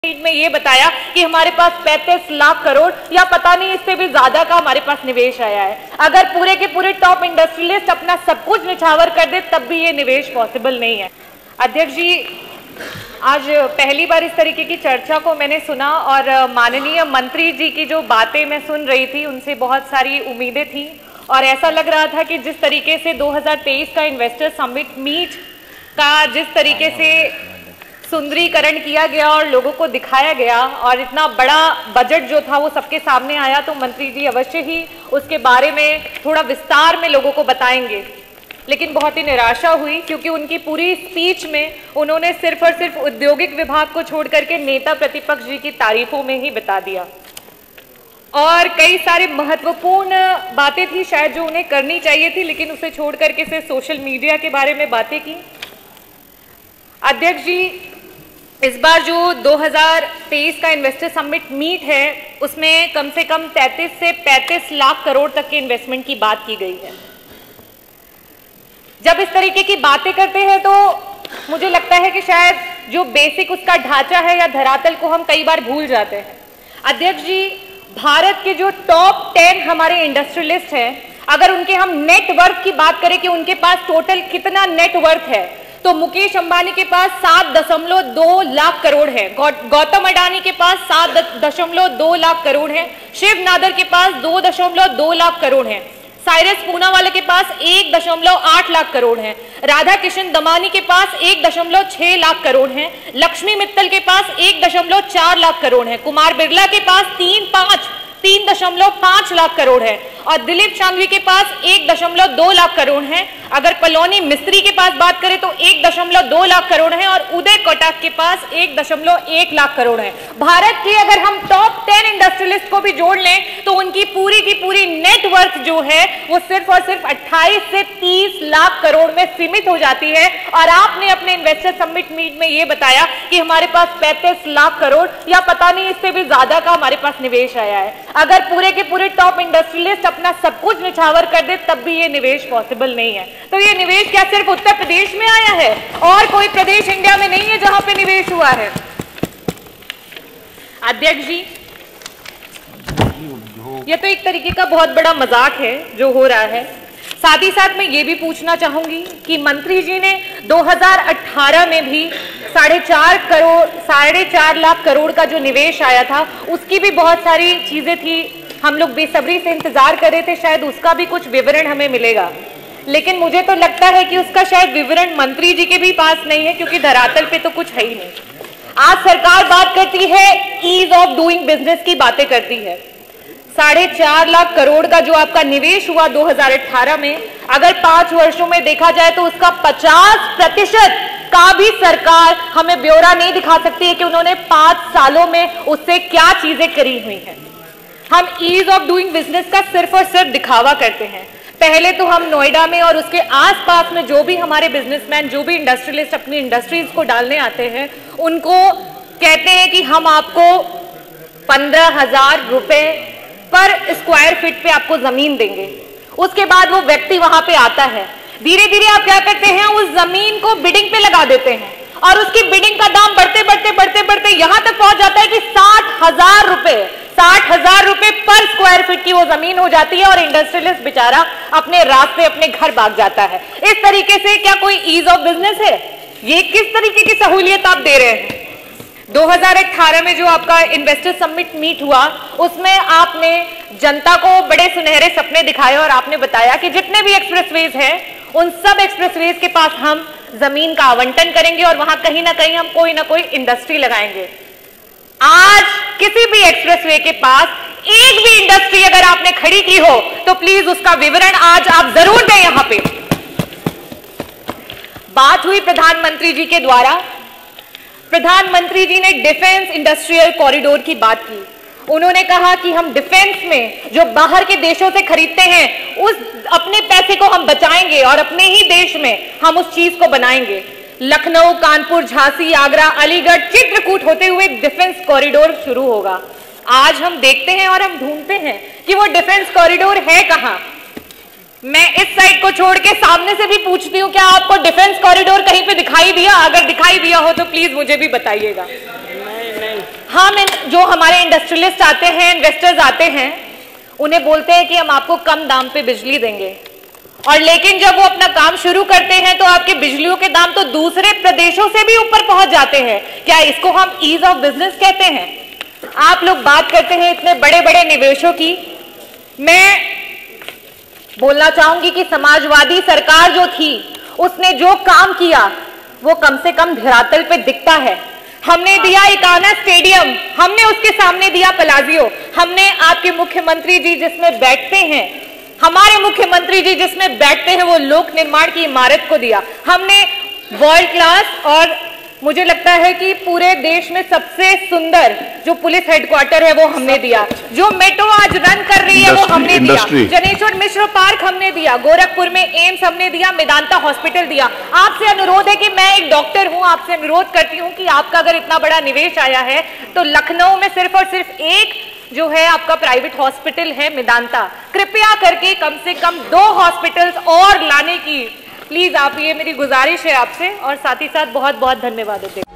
में ये बताया कि हमारे पास 35 लाख करोड़ या पता नहीं इससे भी ज्यादा का हमारे पास निवेश आया है। अगर पूरे के पूरे टॉप इंडस्ट्रियलिस्ट अपना सब कुछ निछावर कर दे तब भी ये निवेश पॉसिबल नहीं है। अध्यक्ष जी, आज पहली बार इस तरीके की चर्चा को मैंने सुना और माननीय मंत्री जी की जो बातें मैं सुन रही थी उनसे बहुत सारी उम्मीदें थी और ऐसा लग रहा था कि जिस तरीके से 2023 का इन्वेस्टर समिट मीट का जिस तरीके से सुंदरीकरण किया गया और लोगों को दिखाया गया और इतना बड़ा बजट जो था वो सबके सामने आया, तो मंत्री जी अवश्य ही उसके बारे में थोड़ा विस्तार में लोगों को बताएंगे। लेकिन बहुत ही निराशा हुई क्योंकि उनकी पूरी स्पीच में उन्होंने सिर्फ और सिर्फ औद्योगिक विभाग को छोड़ करके नेता प्रतिपक्ष जी की तारीफों में ही बता दिया और कई सारे महत्वपूर्ण बातें थी शायद जो उन्हें करनी चाहिए थी, लेकिन उसे छोड़ करके सिर्फ सोशल मीडिया के बारे में बातें की। अध्यक्ष जी, इस बार जो 2023 का इन्वेस्टर समिट मीट है उसमें कम से कम 33 से 35 लाख करोड़ तक के इन्वेस्टमेंट की बात की गई है। जब इस तरीके की बातें करते हैं तो मुझे लगता है कि शायद जो बेसिक उसका ढांचा है या धरातल को हम कई बार भूल जाते हैं। अध्यक्ष जी, भारत के जो टॉप 10 हमारे इंडस्ट्रियलिस्ट हैं, अगर उनके हम नेटवर्थ की बात करें कि उनके पास टोटल कितना नेटवर्थ है, तो मुकेश अंबानी के पास 7.2 लाख करोड़ है, गौतम अडानी के पास 7.2 लाख करोड़ है, शिव नादर के पास 2.2 लाख करोड़ है, साइरस पूनावाला के पास 1.8 लाख करोड़ है, राधा किशन दमानी के पास 1.6 लाख करोड़ है, लक्ष्मी मित्तल के पास 1.4 लाख करोड़ है, कुमार बिरला के पास 3.5 लाख करोड़ है और दिलीप शांघवी के पास 1.2 लाख करोड़ है। अगर पलोनी मिस्त्री के पास बात करें तो 1.2 लाख करोड़ है और उदय कोटक के पास 1.1 लाख करोड़ है। भारत की अगर हम टॉप 10 इंडस्ट्रियलिस्ट को भी जोड़ लें तो उनकी पूरी की पूरी नेटवर्थ जो है वो सिर्फ और सिर्फ 28 से 30 लाख करोड़ में सीमित हो जाती है। और आपने अपने इन्वेस्टर समिट मीट में ये बताया कि हमारे पास 35 लाख करोड़ या पता नहीं इससे भी ज्यादा का हमारे पास निवेश आया है। अगर पूरे के पूरे टॉप इंडस्ट्रियलिस्ट अपना सब कुछ निछावर कर दे तब भी ये निवेश पॉसिबल नहीं है। तो ये निवेश क्या सिर्फ उत्तर प्रदेश में आया है और कोई प्रदेश इंडिया में नहीं है जहां पे निवेश हुआ है? अध्यक्ष जी, ये तो एक तरीके का बहुत बड़ा मजाक है जो हो रहा है। साथ ही साथ मैं ये भी पूछना चाहूंगी कि मंत्री जी ने 2018 में भी 4.5 लाख करोड़ का जो निवेश आया था उसकी भी बहुत सारी चीजें थी, हम लोग बेसब्री से इंतजार कर रहे थे, शायद उसका भी कुछ विवरण हमें मिलेगा। लेकिन मुझे तो लगता है कि उसका शायद विवरण मंत्री जी के भी पास नहीं है क्योंकि धरातल पे तो कुछ है ही नहीं। आज सरकार बात करती है ईज ऑफ डूइंग बिजनेस की बातें करती है। 4.5 लाख करोड़ का जो आपका निवेश हुआ 2018 में, अगर 5 वर्षों में देखा जाए तो उसका 50% का भी सरकार हमें ब्यौरा नहीं दिखा सकती है कि उन्होंने 5 सालों में उससे क्या चीजें करी हुई हैं। हम ईज ऑफ डूइंग बिजनेस का सिर्फ और सिर्फ दिखावा करते हैं। पहले तो हम नोएडा में और उसके आसपास में जो भी हमारे बिजनेसमैन, जो भी इंडस्ट्रियलिस्ट अपनी इंडस्ट्रीज को डालने आते हैं, उनको कहते हैं कि हम आपको 15,000 रुपए पर स्क्वायर फीट पे आपको जमीन देंगे। उसके बाद वो व्यक्ति वहां पे आता है, धीरे धीरे आप क्या करते हैं, उस जमीन को बिडिंग पे लगा देते हैं और उसकी बिडिंग का दाम बढ़ते बढ़ते बढ़ते बढ़ते यहां तक पहुंच जाता है कि 60,000 रुपए पर स्क्वायर फीट की वो जमीन हो जाती है और इंडस्ट्रियलिस्ट बेचारा अपने रास्ते अपने घर भाग जाता है। इस तरीके से क्या कोई ईज ऑफ बिजनेस है? ये किस तरीके की सहूलियत आप दे रहे हैं? 2018 में जो आपका इन्वेस्टर समिट मीट हुआ उसमें आपने जनता को बड़े सुनहरे सपने दिखाए और आपने बताया कि जितने भी एक्सप्रेसवेज हैं उन सब एक्सप्रेसवेज के पास हम जमीन का आवंटन करेंगे और वहां कहीं ना कहीं हम कोई ना कोई इंडस्ट्री लगाएंगे। आज किसी भी एक्सप्रेसवे के पास एक भी इंडस्ट्री अगर आपने खड़ी की हो तो प्लीज उसका विवरण आज आप जरूर दें। यहां पे बात हुई प्रधानमंत्री जी के द्वारा, प्रधानमंत्री जी ने डिफेंस इंडस्ट्रियल कॉरिडोर की बात की। उन्होंने कहा कि हम डिफेंस में जो बाहर के देशों से खरीदते हैं उस अपने पैसे को हम बचाएंगे और अपने ही देश में हम उस चीज को बनाएंगे। लखनऊ, कानपुर, झांसी, आगरा, अलीगढ़, चित्रकूट होते हुए डिफेंस कॉरिडोर शुरू होगा। आज हम देखते हैं और हम ढूंढते हैं कि वो डिफेंस कॉरिडोर है कहां। मैं इस साइड को छोड़ के सामने से भी पूछती हूँ, क्या आपको डिफेंस कॉरिडोर कहीं पे दिखाई दिया? अगर दिखाई दिया हो तो प्लीज मुझे भी बताइएगा। नहीं। जो हमारे इंडस्ट्रियलिस्ट आते हैं, इन्वेस्टर्स आते हैं, उन्हें बोलते हैं कि हम आपको कम दाम पे बिजली देंगे, और लेकिन जब वो अपना काम शुरू करते हैं तो आपके बिजलियों के दाम तो दूसरे प्रदेशों से भी ऊपर पहुंच जाते हैं। क्या इसको हम ईज ऑफ बिजनेस कहते हैं? आप लोग बात करते हैं इतने बड़े बड़े निवेशों की। मैं बोलना चाहूंगी कि समाजवादी सरकार जो थी उसने जो काम किया वो कम से कम धरातल पे दिखता है। हमने दिया इकाना स्टेडियम, हमने उसके सामने दिया पलाजियो, हमने आपके मुख्यमंत्री जी जिसमें बैठते हैं, हमारे मुख्यमंत्री जी जिसमें बैठते हैं, वो लोक निर्माण की इमारत को दिया। हमने वर्ल्ड क्लास और मुझे लगता है कि पूरे देश में सबसे सुंदर जो पुलिस हेडक्वार्टर है वो हमने दिया। जो मेट्रो आज रन कर रही है वो हमने दिया। जनेश्वर मिश्र पार्क हमने दिया, गोरखपुर में एम्स हमने दिया, मेदांता हॉस्पिटल दिया। आपसे अनुरोध है कि मैं एक डॉक्टर हूं, आपसे अनुरोध करती हूं कि आपका अगर इतना बड़ा निवेश आया है तो लखनऊ में सिर्फ और सिर्फ एक जो है आपका प्राइवेट हॉस्पिटल है मेदांता, कृपया करके कम से कम 2 हॉस्पिटल्स और लाने की प्लीज आप, ये मेरी गुजारिश है आपसे, और साथ ही साथ बहुत बहुत धन्यवाद देते हैं।